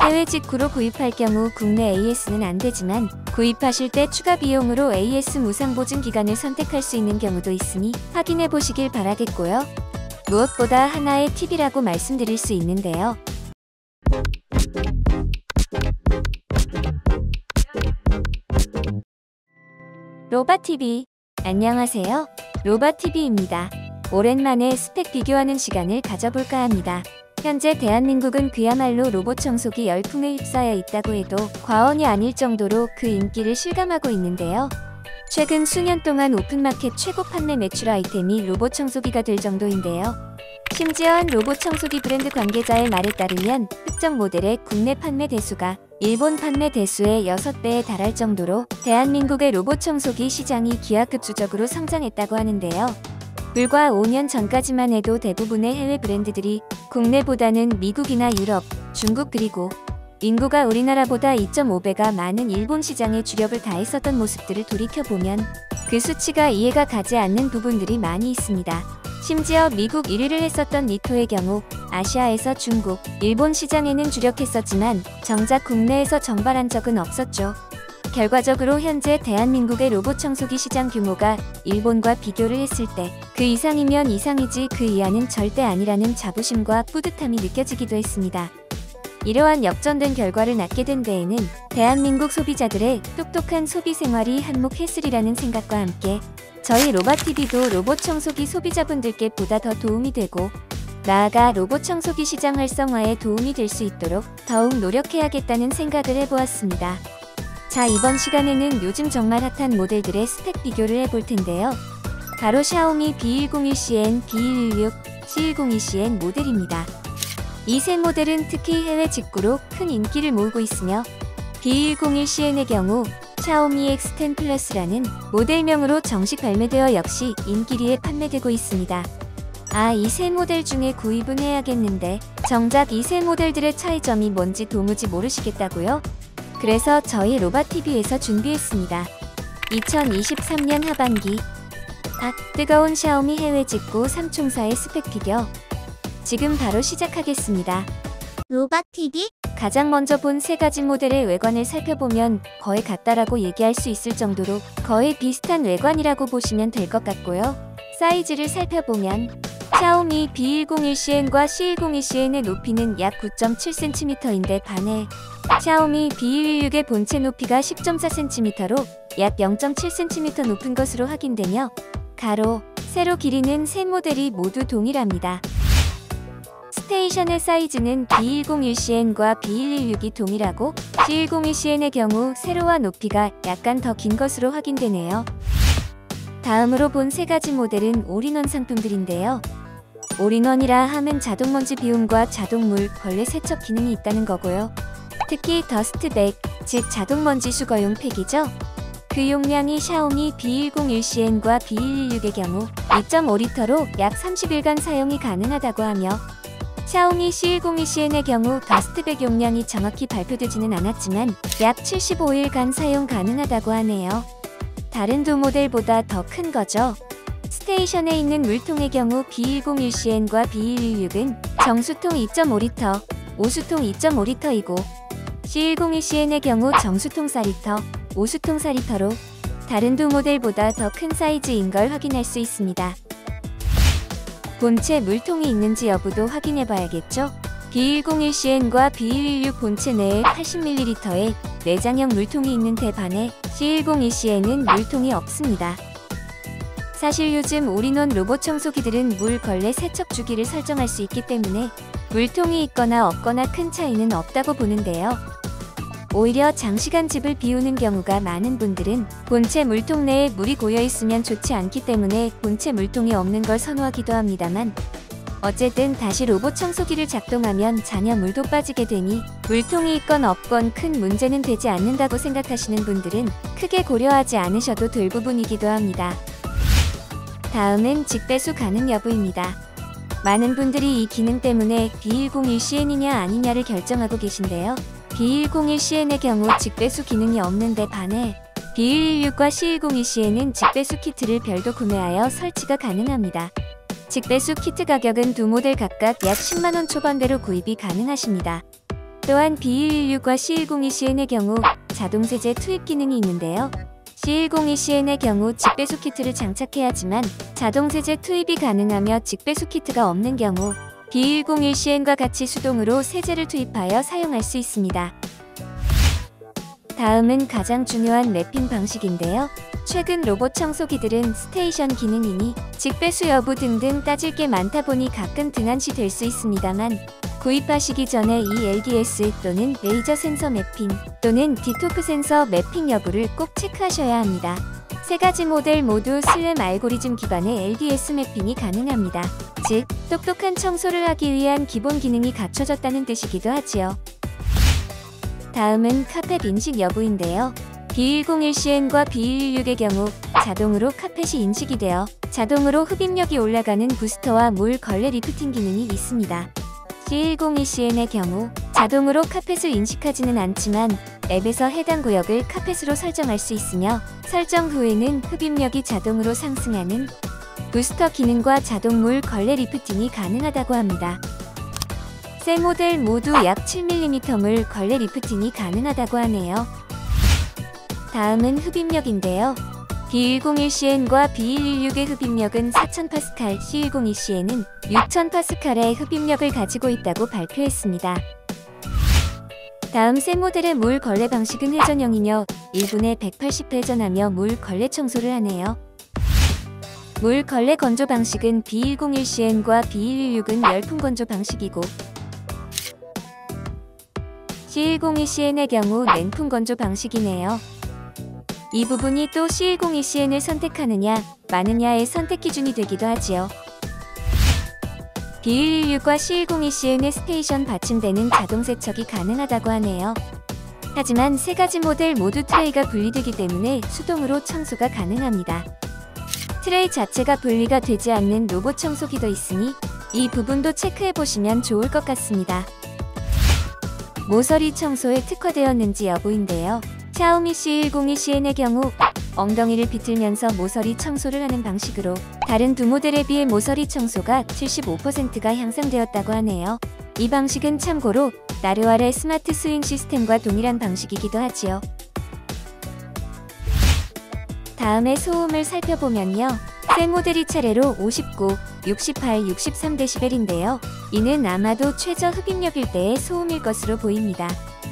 해외 직구로 구입할 경우 국내 AS는 안되지만 구입하실 때 추가 비용으로 AS 무상 보증 기간을 선택할 수 있는 경우도 있으니 확인해 보시길 바라겠고요. 무엇보다 하나의 팁이라고 말씀드릴 수 있는데요. 로바TV 안녕하세요. 로바TV입니다. 오랜만에 스펙 비교하는 시간을 가져볼까 합니다. 현재 대한민국은 그야말로 로봇 청소기 열풍에 휩싸여 있다고 해도 과언이 아닐 정도로 그 인기를 실감하고 있는데요. 최근 수년 동안 오픈마켓 최고 판매 매출 아이템이 로봇 청소기가 될 정도인데요. 심지어 한 로봇 청소기 브랜드 관계자의 말에 따르면 특정 모델의 국내 판매 대수가 일본 판매 대수의 6배에 달할 정도로 대한민국의 로봇 청소기 시장이 기하급수적으로 성장했다고 하는데요. 불과 5년 전까지만 해도 대부분의 해외 브랜드들이 국내보다는 미국이나 유럽, 중국 그리고 인구가 우리나라보다 2.5배가 많은 일본 시장에 주력을 다했었던 모습들을 돌이켜보면 그 수치가 이해가 가지 않는 부분들이 많이 있습니다. 심지어 미국 1위를 했었던 니토의 경우 아시아에서 중국, 일본 시장에는 주력했었지만 정작 국내에서 정발한 적은 없었죠. 결과적으로 현재 대한민국의 로봇 청소기 시장 규모가 일본과 비교를 했을 때 그 이상이면 이상이지 그 이하는 절대 아니라는 자부심과 뿌듯함이 느껴지기도 했습니다. 이러한 역전된 결과를 낳게 된 데에는 대한민국 소비자들의 똑똑한 소비 생활이 한몫했으리라는 생각과 함께 저희 로바TV도 로봇 청소기 소비자분들께 보다 더 도움이 되고 나아가 로봇 청소기 시장 활성화에 도움이 될 수 있도록 더욱 노력해야겠다는 생각을 해보았습니다. 자, 이번 시간에는 요즘 정말 핫한 모델들의 스펙 비교를 해볼 텐데요. 바로 샤오미 B101CN, B116, C102CN 모델입니다. 이 세 모델은 특히 해외 직구로 큰 인기를 모으고 있으며 B101CN의 경우 샤오미 X10 플러스라는 모델명으로 정식 발매되어 역시 인기리에 판매되고 있습니다. 이 세 모델 중에 구입은 해야겠는데 정작 이 세 모델들의 차이점이 뭔지 도무지 모르시겠다고요? 그래서 저희 로바TV에서 준비했습니다. 2023년 하반기 뜨거운 샤오미 해외 직구 3총사의 스펙 비교 지금 바로 시작하겠습니다. 로바TV? 가장 먼저 본 세 가지 모델의 외관을 살펴보면 거의 같다라고 얘기할 수 있을 정도로 거의 비슷한 외관이라고 보시면 될 것 같고요. 사이즈를 살펴보면 샤오미 B101CN과 C102CN의 높이는 약 9.7cm인데 반해 샤오미 B116의 본체 높이가 10.4cm로 약 0.7cm 높은 것으로 확인되며 가로, 세로 길이는 세 모델이 모두 동일합니다. 스테이션의 사이즈는 B101CN과 B116이 동일하고 C102CN의 경우 세로와 높이가 약간 더 긴 것으로 확인되네요. 다음으로 본 세 가지 모델은 올인원 상품들인데요. 올인원이라 하면 자동먼지 비움과 자동물, 벌레 세척 기능이 있다는 거고요. 특히 더스트백, 즉 자동먼지 수거용 팩이죠. 그 용량이 샤오미 B101CN과 B116의 경우 2.5리터로 약 30일간 사용이 가능하다고 하며 샤오미 C102CN의 경우 더스트백 용량이 정확히 발표되지는 않았지만 약 75일간 사용 가능하다고 하네요. 다른 두 모델보다 더 큰 거죠. 스테이션에 있는 물통의 경우 B101CN과 B116은 정수통 2.5리터, 오수통 2.5리터이고 C102CN의 경우 정수통 4리터, 오수통 4리터로 다른 두 모델보다 더 큰 사이즈인 걸 확인할 수 있습니다. 본체 물통이 있는지 여부도 확인해봐야겠죠? B101CN과 B116 본체 내에 80ml의 내장형 물통이 있는데 반해 C102CN은 물통이 없습니다. 사실 요즘 올인원 로봇 청소기들은 물, 걸레 세척 주기를 설정할 수 있기 때문에 물통이 있거나 없거나 큰 차이는 없다고 보는데요. 오히려 장시간 집을 비우는 경우가 많은 분들은 본체 물통 내에 물이 고여있으면 좋지 않기 때문에 본체 물통이 없는 걸 선호하기도 합니다만 어쨌든 다시 로봇 청소기를 작동하면 잔여 물도 빠지게 되니 물통이 있건 없건 큰 문제는 되지 않는다고 생각하시는 분들은 크게 고려하지 않으셔도 될 부분이기도 합니다. 다음은 직배수 가능 여부입니다. 많은 분들이 이 기능 때문에 B101CN이냐 아니냐를 결정하고 계신데요. B101CN의 경우 직배수 기능이 없는데 반해 B116과 C102CN은 직배수 키트를 별도 구매하여 설치가 가능합니다. 직배수 키트 가격은 두 모델 각각 약 10만원 초반대로 구입이 가능하십니다. 또한 B116과 C102CN의 경우 자동 세제 투입 기능이 있는데요. C102CN의 경우 직배수 키트를 장착해야 하지만 자동 세제 투입이 가능하며 직배수 키트가 없는 경우 B101CN과 같이 수동으로 세제를 투입하여 사용할 수 있습니다. 다음은 가장 중요한 랩핑 방식인데요. 최근 로봇 청소기들은 스테이션 기능이니 직배수 여부 등등 따질 게 많다 보니 가끔 등한시 될 수 있습니다만 구입하시기 전에 이 LDS 또는 레이저 센서 매핑 또는 디토크 센서 매핑 여부를 꼭 체크하셔야 합니다. 세 가지 모델 모두 슬램 알고리즘 기반의 LDS 매핑이 가능합니다. 즉, 똑똑한 청소를 하기 위한 기본 기능이 갖춰졌다는 뜻이기도 하지요. 다음은 카펫 인식 여부인데요. B101CN과 B116의 경우 자동으로 카펫이 인식이 되어 자동으로 흡입력이 올라가는 부스터와 물 걸레 리프팅 기능이 있습니다. C102CN의 경우 자동으로 카펫을 인식하지는 않지만 앱에서 해당 구역을 카펫으로 설정할 수 있으며 설정 후에는 흡입력이 자동으로 상승하는 부스터 기능과 자동 물 걸레 리프팅이 가능하다고 합니다. 세 모델 모두 약 7mm 물 걸레 리프팅이 가능하다고 하네요. 다음은 흡입력인데요. B101CN과 B116의 흡입력은 4000파스칼, C102CN은 6000파스칼의 흡입력을 가지고 있다고 발표했습니다. 다음 세 모델의 물 걸레 방식은 회전형이며 1분에 180 회전하며 물 걸레 청소를 하네요. 물 걸레 건조 방식은 B101CN과 B116은 열풍 건조 방식이고 C102CN의 경우 냉풍 건조 방식이네요. 이 부분이 또 C102CN을 선택하느냐 마느냐의 선택 기준이 되기도 하지요. B116과 C102CN의 스테이션 받침대는 자동 세척이 가능하다고 하네요. 하지만 세 가지 모델 모두 트레이가 분리되기 때문에 수동으로 청소가 가능합니다. 트레이 자체가 분리가 되지 않는 로봇 청소기도 있으니 이 부분도 체크해보시면 좋을 것 같습니다. 모서리 청소에 특화되었는지 여부인데요. 샤오미 C102CN의 경우 엉덩이를 비틀면서 모서리 청소를 하는 방식으로 다른 두 모델에 비해 모서리 청소가 75%가 향상되었다고 하네요. 이 방식은 참고로 나르왈의 스마트 스윙 시스템과 동일한 방식이기도 하지요. 다음에 소음을 살펴보면요. 세 모델이 차례로 59, 68, 63dB인데요. 이는 아마도 최저 흡입력일 때의 소음일 것으로 보입니다.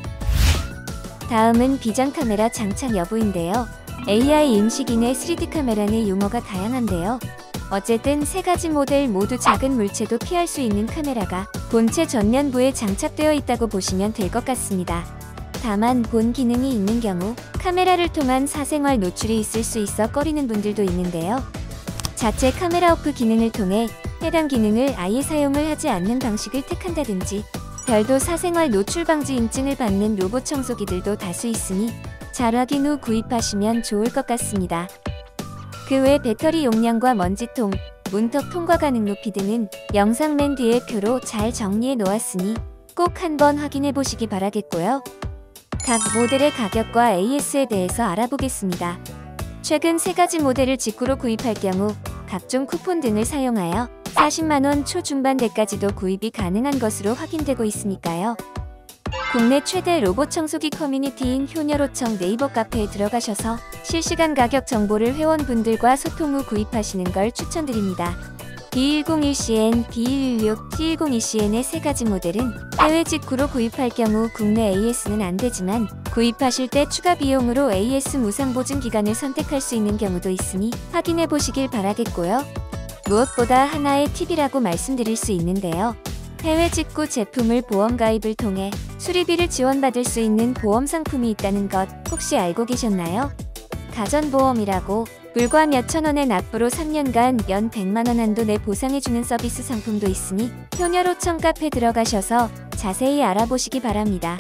다음은 비전 카메라 장착 여부인데요. AI 인식인의 3D 카메라는 용어가 다양한데요. 어쨌든 세 가지 모델 모두 작은 물체도 피할 수 있는 카메라가 본체 전면부에 장착되어 있다고 보시면 될 것 같습니다. 다만 본 기능이 있는 경우 카메라를 통한 사생활 노출이 있을 수 있어 꺼리는 분들도 있는데요. 자체 카메라 오프 기능을 통해 해당 기능을 아예 사용을 하지 않는 방식을 택한다든지 별도 사생활 노출 방지 인증을 받는 로봇 청소기들도 다수 있으니 잘 확인 후 구입하시면 좋을 것 같습니다. 그 외 배터리 용량과 먼지통, 문턱 통과 가능 높이 등은 영상 맨 뒤에 표로 잘 정리해 놓았으니 꼭 한번 확인해 보시기 바라겠고요. 각 모델의 가격과 AS에 대해서 알아보겠습니다. 최근 세 가지 모델을 직구로 구입할 경우 각종 쿠폰 등을 사용하여 40만원 초중반대까지도 구입이 가능한 것으로 확인되고 있으니까요. 국내 최대 로봇 청소기 커뮤니티인 효녀로청 네이버 카페에 들어가셔서 실시간 가격 정보를 회원분들과 소통 후 구입하시는 걸 추천드립니다. B101CN, B116, C102CN의 세 가지 모델은 해외 직구로 구입할 경우 국내 AS는 안 되지만 구입하실 때 추가 비용으로 AS 무상 보증 기간을 선택할 수 있는 경우도 있으니 확인해 보시길 바라겠고요. 무엇보다 하나의 팁이라고 말씀드릴 수 있는데요. 해외 직구 제품을 보험 가입을 통해 수리비를 지원받을 수 있는 보험 상품이 있다는 것 혹시 알고 계셨나요? 가전보험이라고 불과 몇천 원의 납부로 3년간 연 100만원 한도 내 보상해주는 서비스 상품도 있으니 효녀로청 카페 들어가셔서 자세히 알아보시기 바랍니다.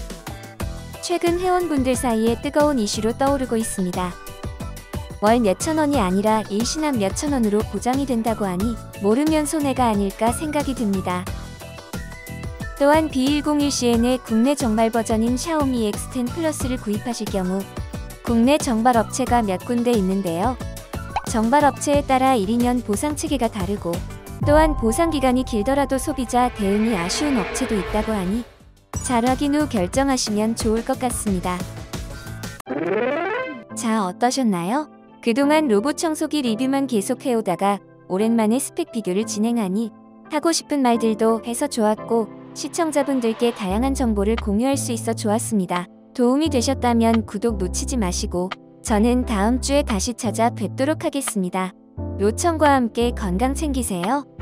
최근 회원분들 사이에 뜨거운 이슈로 떠오르고 있습니다. 월 몇천 원이 아니라 일시납 몇천 원으로 보장이 된다고 하니 모르면 손해가 아닐까 생각이 듭니다. 또한 B101CN의 국내 정발 버전인 샤오미 X10 플러스를 구입하실 경우 국내 정발 업체가 몇 군데 있는데요. 정발 업체에 따라 1, 2년 보상 체계가 다르고 또한 보상 기간이 길더라도 소비자 대응이 아쉬운 업체도 있다고 하니 잘 확인 후 결정하시면 좋을 것 같습니다. 자, 어떠셨나요? 그동안 로봇 청소기 리뷰만 계속 해오다가 오랜만에 스펙 비교를 진행하니 하고 싶은 말들도 해서 좋았고 시청자분들께 다양한 정보를 공유할 수 있어 좋았습니다. 도움이 되셨다면 구독 놓치지 마시고 저는 다음 주에 다시 찾아뵙도록 하겠습니다. 요청과 함께 건강 챙기세요.